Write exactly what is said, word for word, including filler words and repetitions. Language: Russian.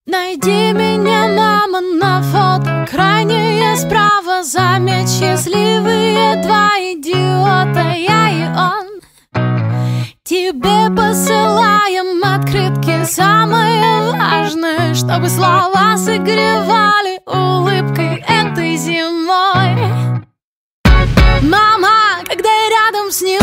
Найди меня, мама, на фото, крайнее справа. Заметь, счастливые два идиота, я и он. Тебе посылаем открытки, самое важное, чтобы слова согревали улыбкой этой зимой. Мама, когда я рядом с ним,